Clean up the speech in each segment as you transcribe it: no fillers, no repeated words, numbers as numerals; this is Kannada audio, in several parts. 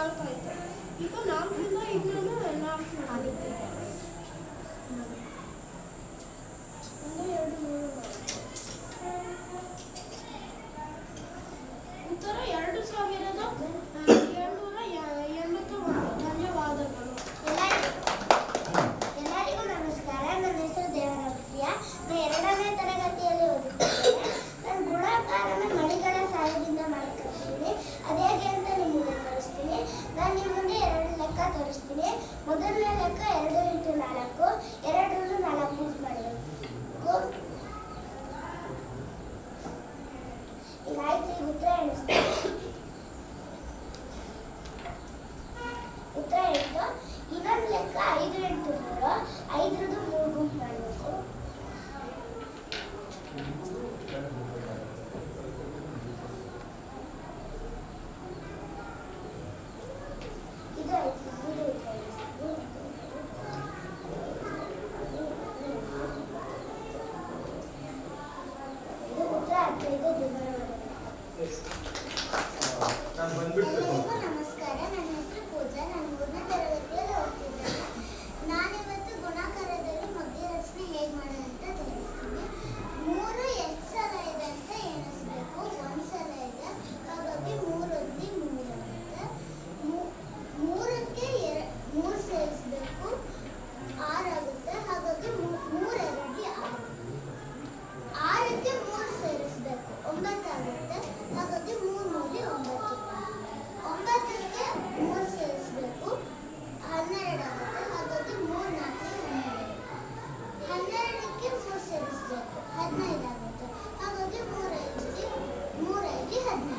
4 ಆಯಿತು. ಈಗ 4ರಿಂದ ಇನ್ನೂ 4 ಆಗುತ್ತೆ. 1 2 3 ಉತ್ತರ 2781. ಧನ್ಯವಾದಗಳು. ಎಲ್ಲರಿಗೂ ನಮಸ್ಕಾರ. ನನ್ನ ಹೆಸರು ದೇವರಾಜ. ನಾನು 2ನೇ ತರಗತಿಯಲ್ಲಿ ಓದುತ್ತಿದ್ದೇನೆ. ನಾನು ಗುಣಾಕಾರನ ಮಣಿಗಳ ಸಹಾಯದಿಂದ ಮಾಡಿಕೊಡ್ತೀನಿ. ಅದೇಗೆ ಅಂತ ನಿಮಗೆ ತೋರಿಸ್ತೀನಿ. ನಾನು ನಿಮ್ಮ ಮುಂದೆ 2 ಲೆಕ್ಕ ತೋರಿಸ್ತೀನಿ. ಮೊದಲನೇ ಲೆಕ್ಕ 2 × 4, 2 4 ಮಾಡಬೇಕು. ಈಗ ಆಯ್ತು. ಈಗ ಉತ್ತರ ಎಣಿಸ್ತೀನಿ. ಉತ್ತರ ಇತ್ತು. ಇನ್ನೊಂದು ಲೆಕ್ಕ 5 × 3, 5ರದ್ದು 3 ಗುಂಪು ಮಾಡಬೇಕು. ಇದು ಆಯ್ತು. ಇದು ಉತ್ತರ 15. ಎಲ್ಲರಿಗೂ ನಮಸ್ಕಾರ. ನನ್ನ ಹೆಸರು ಪೂಜಾ. ನಾನು 3ನೇ ತರಗತಿಯಲ್ಲಿ ಓದ್ತಿದ್ದೇನೆ. ನಾನಿವತ್ತು ಗುಣಾಕಾರದಲ್ಲಿ ಮಗ್ಗಿ ರಚನೆ ಹೇಗೆ ಮಾಡೋದು ಅಂತ ತೋರಿಸ್ತೀನಿ. 3 ಎಷ್ಟು ಸಲ ಇದೆ ಅಂತ ಎಣಿಸ್ಬೇಕು. 1 ಸಲ ಇದೆ, ಹಾಗಾಗಿ 3 × 3 ಆಗುತ್ತೆ. 3ಕ್ಕೆ 3 ಸೇರಿಸ್ಬೇಕು, 6 ಆಗುತ್ತೆ. ಹಾಗಾಗಿ 3 2 6. 6ಕ್ಕೆ 3 ಸೇರಿಸ್ಬೇಕು, 9 ಆಗುತ್ತೆ. ಹಾಗಾಗಿ 3 3 9. 9ಕ್ಕೆ 3 ಸೇರಿಸ್ಬೇಕು, 12 ಆಗುತ್ತೆ. ಹಾಗಾಗಿ 3 4 12. 12ಕ್ಕೆ 3 ಸೇರಿಸ್ಬೇಕು, 15 ಆಗುತ್ತೆ. ಹಾಗಾಗಿ 3 5 15.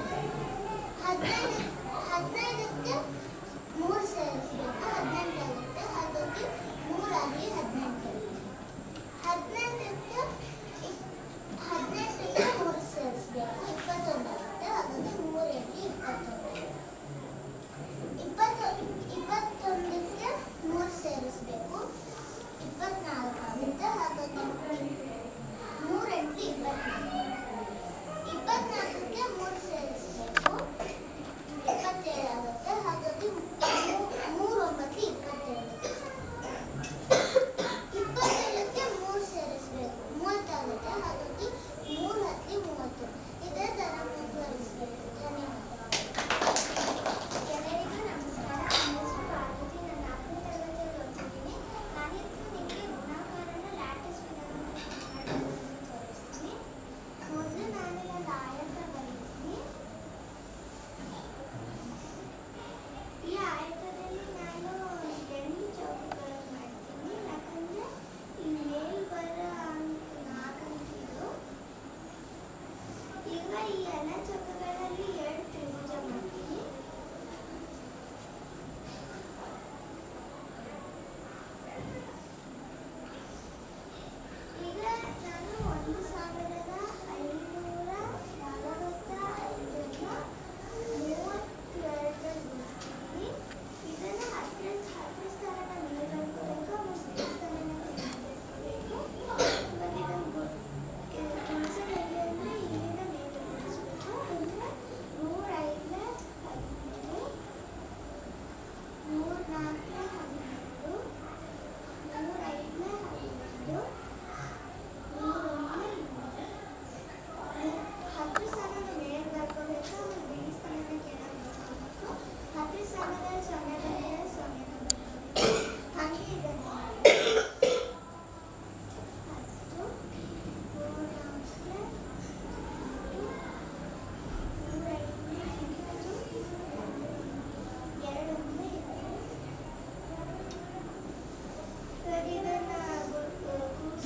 15ಕ್ಕೆ 3 ಸೇರಿಸ್ಬೇಕು, 18 ಆಗುತ್ತೆ. ಹಾಗಾಗಿ 3 6 18. 18ಕ್ಕೆ 3 ಸೇರಿಸ್ಬೇಕು, 21 ಆಗುತ್ತೆ. ಹಾಗಾಗಿ 3 8 21ಕ್ಕೆ 3 ಸೇರಿಸ್ಬೇಕು, 24 ಆಗುತ್ತೆ. ಹಾಗಾಗಿ 3 8 24. 24ಕ್ಕೆ 3 ಸೇರಿಸ್ಬೇಕು, 27 ಆಗುತ್ತೆ. ಹಾಗಾಗಿ 3 9 27. 27ಕ್ಕೆ 3 ಸೇರಿಸ್ಬೇಕು, 30 ಆಗುತ್ತೆ. ಹಾಗಾಗಿ 3 10 30. ಇದೇ ಥರ ಮುಂದುವರಿಸಬೇಕು. ಧನ್ಯವಾದ. ಎಲ್ಲರಿಗೂ ನಮಸ್ಕಾರ. ನನ್ನ ಹೆಸರು ಪಾರ್ವತಿ. ನಾನು 4ನೇ ತರಗತಿಯಲ್ಲಿ ಓದ್ತಿದ್ದೀನಿ. ನಾನಿತ್ತು ನಿಮಗೆ ಗುಣಾಕಾರನ ಲ್ಯಾಟಿಸ್ ವಿಧಾನವನ್ನು ತೋರಿಸ್ತೀನಿ. ಮೊದಲು ನಾನು ಒಂದು ಆಯತ ಬರೀತೀನಿ. ಈ ಆಯತದಲ್ಲಿ ನಾನು 8 ಚೌಕಗಳನ್ನು ಮಾಡ್ತೀನಿ. ಯಾಕಂದರೆ ಈ ಮೇಲ್ ಬರೋ 4 ಅಂಕಿದು. ಈಗ ಈ ಎಲ್ಲ ಚೌಕಗಳಲ್ಲಿ 2 ತ್ರಿಭುಜ ಮಾಡ್ತೀನಿ. ಈಗ ನಾನು 1545 32 ಇದನ್ನು 10 ಸ್ಥಾನದ ಮೇಲೆ ಬರ್ಕೋಬೇಕು, ಮತ್ತು ಸ್ಥಾನದ ಗುಣಿಸಬೇಕು. ಗುಣಿಸಬೇಕು ಅಂದರೆ ಇಲ್ಲಿಂದ ಮೇಲೆ ಗುಣಿಸಬೇಕು. ಅಂದರೆ 3 5 13, 3 4 12, 3 5 12, 10 ಸ್ಥಾನದ ಮೇಲೆ ಬರ್ಕೋಬೇಕು, ಬಿಡಿ ಸ್ಥಾನದ ಕೆಳಗೆ ಬರ್ಕೋಬೇಕು. 10 ಸ್ಥಾನದ ಸೊನ್ನೆದ ಮೇಲೆ ಸೊನ್ನೆ ಬರ್ಕೋಬೇಕು. ಹಾಗೆ ಇದನ್ನು 10 3 4 2 ಇದನ್ನು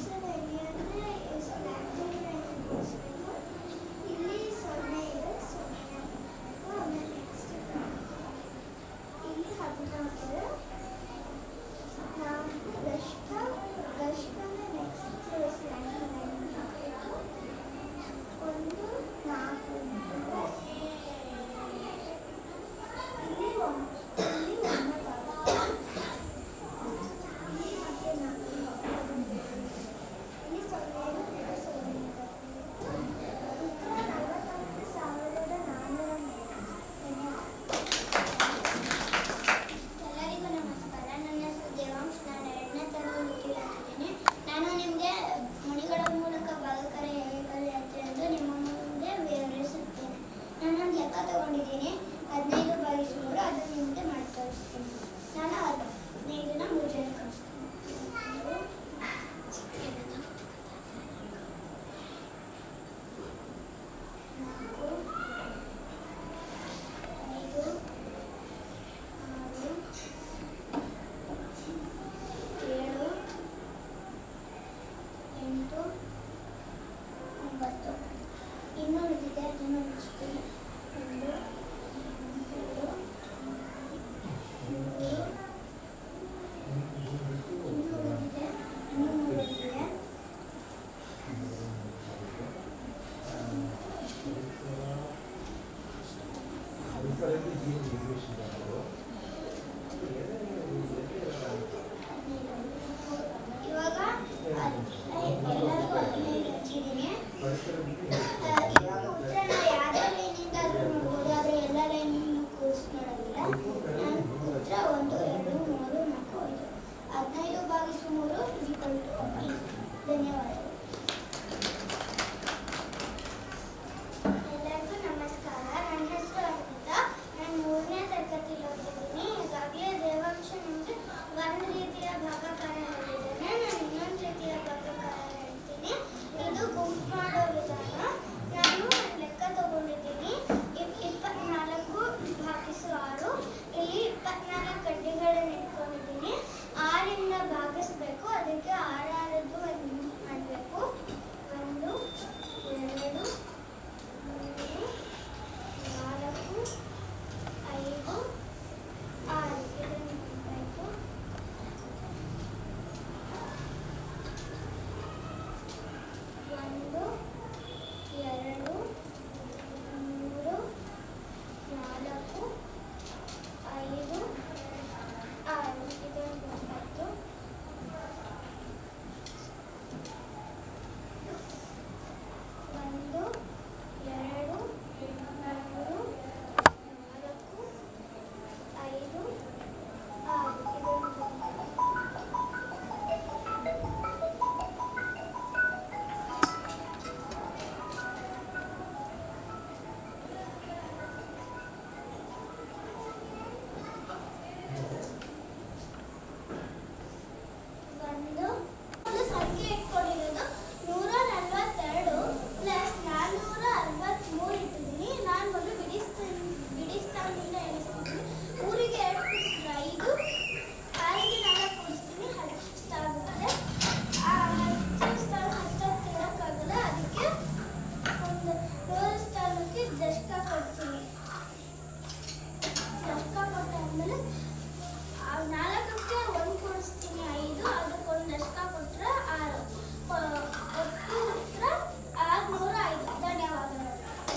4ಕ್ಕೆ 1 ಕೊಡಿಸ್ತೀನಿ 5, ಅದಕ್ಕೊಂದು ದಶಕ ಕೊಟ್ಟರೆ 6. ಒಟ್ಟು ಉತ್ತರ 605. ಧನ್ಯವಾದಗಳು.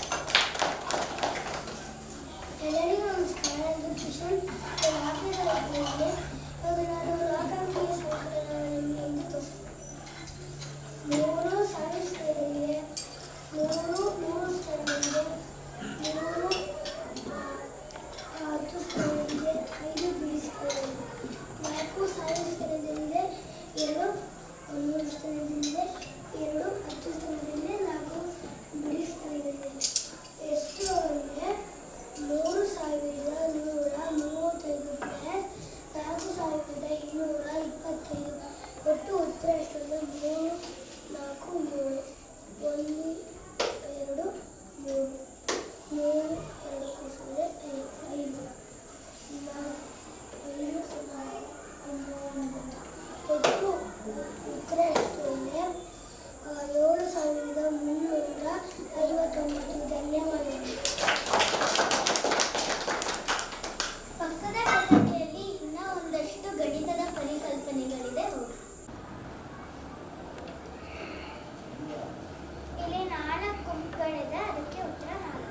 ಎಲ್ಲರಿಗೂ ನಮಸ್ಕಾರ. ಇದು ಕಿಶನ್. ನಾನು ರಾಕಾಂಬಿಯ ಸಂಕಲನವನ್ನು ತೋರಿಸ್ತೀನಿ. 3 ಸೈನ್ಸ್ ಸ್ಥಳದಲ್ಲಿದೆ, 3 ಸ್ಥಳದಲ್ಲಿದೆ, 3 10 ಸ್ಥಳದಲ್ಲಿದೆ, 5 ಬಿಡಿ ಸ್ಥಳದಲ್ಲಿದೆ, 4 ಸೈನ್ಸ್ ಸ್ಥಳದಲ್ಲಿದೆ, 2 100 ಸ್ಥಳದಲ್ಲಿದೆ, 2 10 ಸ್ಥಳದಲ್ಲಿದೆ, 4 ಬಿಡಿ ಸ್ಥಳದಲ್ಲಿದೆ. ಎಷ್ಟು ಅಂದರೆ 3,135 ಪ್ಲಸ್ 4,225. ಒಟ್ಟು ಉತ್ತರ ಎಷ್ಟಂದ್ರೆ 3, 4, 3. 1, 2, 3. 3, 2 ಕೂಡಿಸಿದ್ರೆ 5. 5 ಒಟ್ಟು ಉತ್ತರ ಎಷ್ಟು ಅಂದರೆ 7,359. ಧನ್ಯವಾದಗಳು. ಪಕ್ಕದ ಪತ್ರಿಕೆಯಲ್ಲಿ ಇನ್ನೂ ಒಂದಷ್ಟು ಗಣಿತದ ಪರಿಕಲ್ಪನೆಗಳಿದೆ. ಇಲ್ಲಿ 4 ಗುಂಪುಗಳಿದೆ, ಅದಕ್ಕೆ ಉತ್ತರ 4.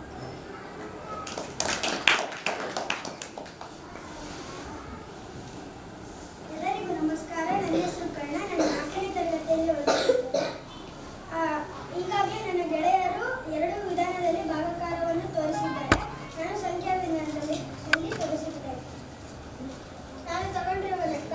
ಎಲ್ಲರಿಗೂ ನಮಸ್ಕಾರ. ನನ್ನ ಹೆಸರು ಕರ್ಣ. ನಾನು 4ನೇ ತರಗತಿಯಲ್ಲಿ ಓದುತ್ತಿದ್ದೇನೆ. ಈಗಾಗಲೇ ನನ್ನ ಗೆಳೆಯರು 2 ವಿಧಾನದಲ್ಲಿ ಭಾಗಾಕಾರವನ್ನು ತೋರಿಸಿದ್ದಾರೆ. ನಾನು ಸಂಖ್ಯಾ ವಿಧಾನದಲ್ಲಿ ತೋರಿಸಿದ್ದೇನೆ. ನಾನು ತಗೊಂಡಿರುವ ಲೆಕ್ಕ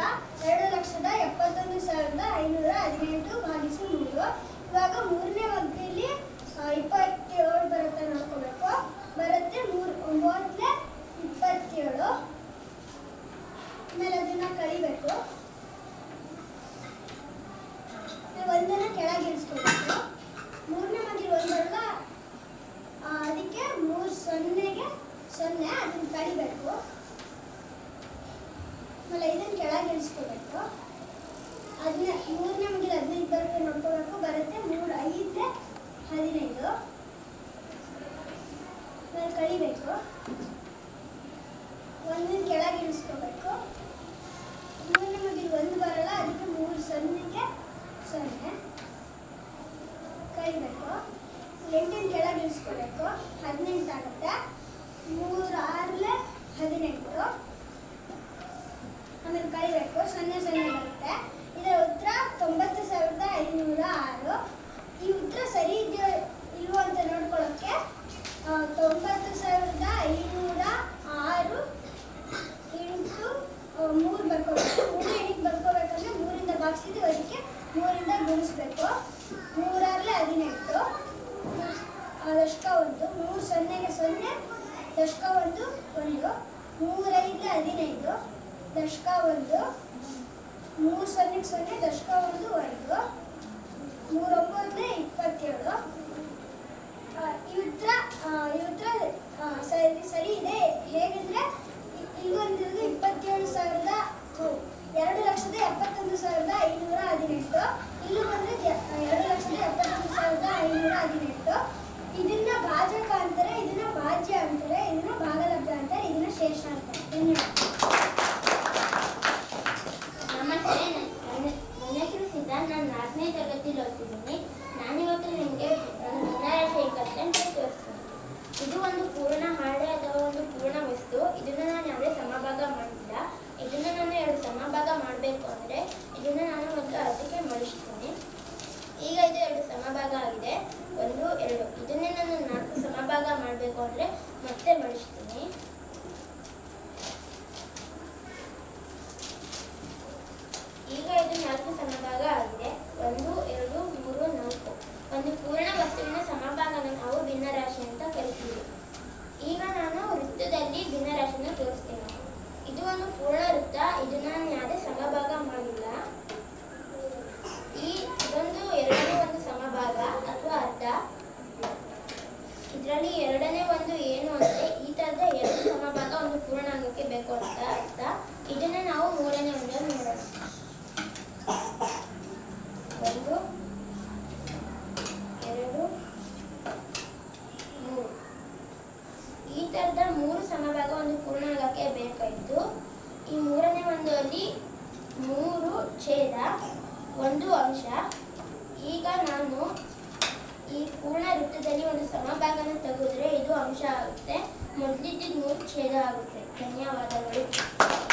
2,71,518 ಭಾಗಿಸಿ 3. ಇವಾಗ 3ನೇ ಮಗ್ಗದಲ್ಲಿ 27 ಬರುತ್ತೆ ನೋಡ್ಕೋಬೇಕು. ಬರುತ್ತೆ 3 9 27. ಆಮೇಲೆ ಅದನ್ನ ಕಳಿಬೇಕು. ಒಂದನ್ನು ಕೆಳಗಿಳಿಸ್ಕೋಬೇಕು. 3ನೇ ಮಗ್ಗದಲ್ಲಿ 1 ಬರಲ್ಲ, ಅದಕ್ಕೆ 3 0ಗೆ 0, ಅದನ್ನು ಕಳಿಬೇಕು. ಆಮೇಲೆ ಇದನ್ನು ಕೆಳಗಿಳಿಸ್ಕೋಬೇಕು. 3ನೇ ಮಗ್ಗದಲ್ಲಿ 15 ಬರುತ್ತೆ ನೋಡ್ಕೋಬೇಕು. ಬರುತ್ತೆ 3 5 15. ಆಮೇಲೆ ಕಳಿಬೇಕು. 1 ಕೆಳಗಿಳಿಸ್ಕೋಬೇಕು. 3ನೇ ಮಗ್ಗದಲ್ಲಿ 1 ಬರಲ್ಲ, ಅದಕ್ಕೆ 3 0ಗೆ 0 ಕಳಿಬೇಕು. 8 ಕೆಳಗಿಳಿಸ್ಕೋಬೇಕು. 18 ಆಗುತ್ತೆ. 3 6 18. ಆಮೇಲೆ ಕಳಿಬೇಕು. 0 0 ಬರುತ್ತೆ. ಇದರ ಉತ್ತರ 90,506. ಈ ಉತ್ತರ ಸರಿ ಇದೆಯೋ ಇಲ್ವೋ ಅಂತ ನೋಡ್ಕೊಳ್ಳೋಕ್ಕೆ 90,506 ಇಂಟು 3 ಬರ್ಕೋಬೇಕು. 3 ಎಣಿಕೆ ಬರ್ಕೋಬೇಕಂದ್ರೆ 3ರಿಂದ ಭಾಗಿಸಿದ್ದು, ಅದಕ್ಕೆ 3ರಿಂದ ಗುಣಿಸ್ಬೇಕು. 3 6 18. ದಶಕ 1. 3 0ಗೆ 0, ದಶಕ 1 1. 3 5 15, ದಶಕ 1. 3 0ಗೆ 0, ದಶಕ 1 1. 3 9 27. ಈ ಉತ್ತರ ಸರಿ ಇದೆ. ಹೇಗೆಂದ್ರೆ ಇಲ್ಲೊಂದಿರೋದು 2,71,518. ಇಲ್ಲೂ ಬಂದ್ರೆ 2,71,518. ಇದನ್ನ ಭಾಜಕ ಅಂತಾರೆ, ಇದನ್ನ ಭಾಜ್ಯ ಅಂತಾರೆ, ಇದನ್ನ ಭಾಗಲಬ್ಧ ಅಂತಾರೆ, ಇದನ್ನ ಶೇಷ ಅಂತಾರೆ. ಧನ್ಯವಾದ. ನಮಸ್ತೆ, ನನ್ನ ಹೆಸರು ಸಿದ್ಧಾಂತ್. ನಾನು 4ನೇ ತರಗತಿಯಲ್ಲಿ ಓದ್ತಿದ್ದೀನಿ. ನಾನಿವತ್ತು ನಿಮಗೆ ಭಿನ್ನರಾಶಿ ಏಕತ್ವ ತೋರಿಸ್ತೀನಿ. ಇದು ಒಂದು ಪೂರ್ಣ ಹಾಳೆ ಅಥವಾ ಒಂದು ಪೂರ್ಣ ವಸ್ತು. ಇದನ್ನು ನಾನು ಯಾವುದೇ ಸಮಭಾಗ ಮಾಡಿಲ್ಲ. ಇದನ್ನು ನಾನು 2 ಸಮಭಾಗ ಮಾಡಬೇಕು ಅಂದರೆ ಇದನ್ನು ನಾನು ಮೊದಲು ಅರ್ಧಕ್ಕೆ ಮಡಿಸ್ತೀನಿ. ಈಗ ಇದು 2 ಸಮಭಾಗ ಆಗಿದೆ, 1 2. ಇದನ್ನೇ ನಾನು 4 ಸಮಭಾಗ ಮಾಡಬೇಕು ಅಂದರೆ ಮತ್ತೆ ಮಡಿಸ್ತೀನಿ. ಈಗ ಇದು 4 ಸಮಭಾಗ ಆಗಿದೆ, 1 2 3 4. ಒಂದು ಪೂರ್ಣ ವಸ್ತುವಿನ ಸಮಭಾಗನ ನಾವು ಭಿನ್ನರಾಶಿ ಅಂತ ಕರಿತೀವಿ. ಈಗ ನಾನು ವೃತ್ತದಲ್ಲಿ ಭಿನ್ನರಾಶಿಯನ್ನು ತೋರಿಸ್ತೀನಿ. ಇದು ಒಂದು ಪೂರ್ಣ ವೃತ್ತ. ಇದನ್ನ ನಾನು ಯಾವುದೇ ಸಮಭಾಗ ಮಾಡಿಲ್ಲ. ಇದೊಂದು 2ನೇ ಒಂದು ಸಮಭಾಗ ಅಥವಾ ಅರ್ಧ. ಇದರಲ್ಲಿ 2ನೇ ಒಂದು ಏನು ಅಂದರೆ ಈ ಥರದ 2 ಸಮಭಾಗ ಒಂದು ಪೂರ್ಣ ಆಗೋಕ್ಕೆ ಬೇಕು ಅಂತ ಅರ್ಥ. ಇದನ್ನ ನಾವು 3ನೇ ಒಂದನ್ನು ನೋಡೋಣ. 1 2 3. ಈ ಥರದ 3 ಸಮಭಾಗ ಒಂದು ಪೂರ್ಣ ಆಗೋಕ್ಕೆ ಬೇಕಾಯಿತು. ಒಂದು ಅಂಶ. ಈಗ ನಾನು ಈ ಪೂರ್ಣ ವೃತ್ತದಲ್ಲಿ ಒಂದು ಸಮಭಾಗನ ತೆಗೆದ್ರೆ ಇದು ಅಂಶ ಆಗುತ್ತೆ. ಮೊದಲಿದ್ದ 3 ಛೇದ ಆಗುತ್ತೆ. ಧನ್ಯವಾದಗಳು.